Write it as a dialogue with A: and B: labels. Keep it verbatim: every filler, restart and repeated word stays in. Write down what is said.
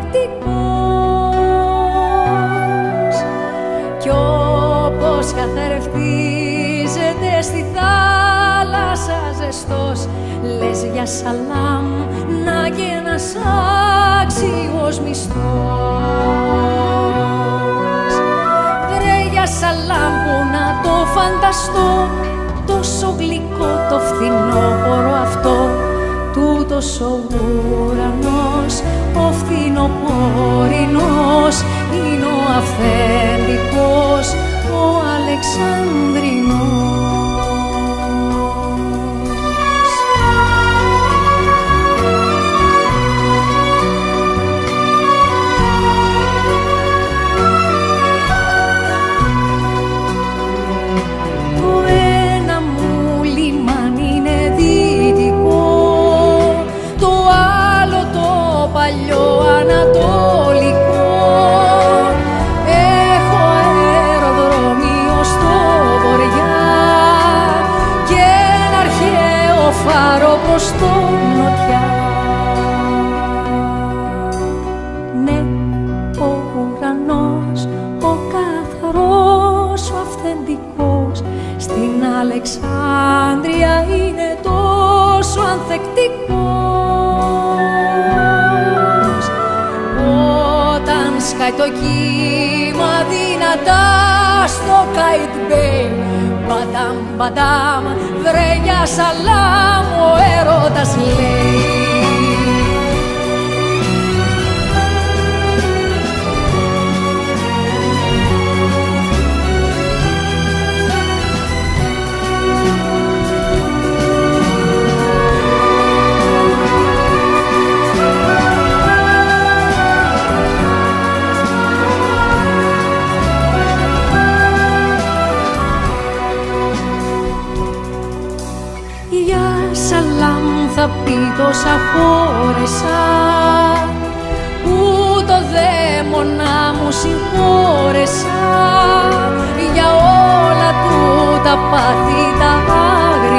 A: ανθεκτικός κι όπως καθαρευτίζεται στη θάλασσα ζεστός, λες για σαλάμ να και ένας άξιος μισθός. Βρε για σαλάμ που να το φανταστώ, τόσο γλυκό το φθινόπωρο αυτό, τούτος ο ουρανός, ο φθινοπορεινός, είναι ο αυθεντικός, ο Αλεξανδρινός. Στο νοτιά. Ναι, ο ουρανός, ο καθαρός, ο αυθεντικός, στην Αλεξάνδρεια είναι τόσο ανθεκτικός. Όταν σκάει το κύμα δυνατά στο Kite Bay, μπαντάμ, μπαντάμ, βρε για σαλάμ, ο έρωτας λέει. Θα πει τόσα χώρεσα που το δαίμονα μου συγχώρεσα για όλα του τα πάθη τα άγρια.